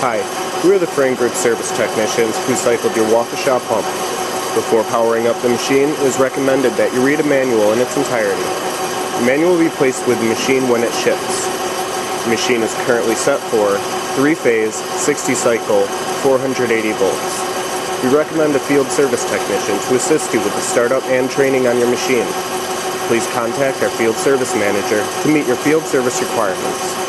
Hi, we are the Frain Group service technicians who cycled your Waukesha pump. Before powering up the machine, it is recommended that you read a manual in its entirety. The manual will be placed with the machine when it ships. The machine is currently set for 3-phase, 60-cycle, 480 volts. We recommend a field service technician to assist you with the startup and training on your machine. Please contact our field service manager to meet your field service requirements.